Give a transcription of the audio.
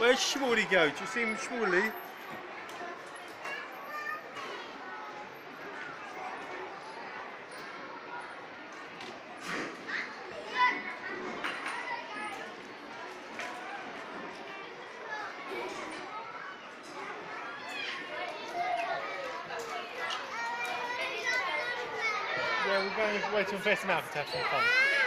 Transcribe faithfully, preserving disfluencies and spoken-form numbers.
Where's Schmoolie go? Do you see him, Schmoolie? Yeah, we're going away to Invest Mountain to have some fun.